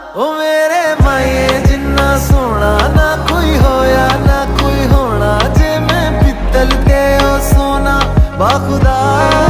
ओ मेरे माए जिन्ना सोना ना कोई होया ना कोई होना, जे मैं पित्तल ते ओ सोना बाखुदा।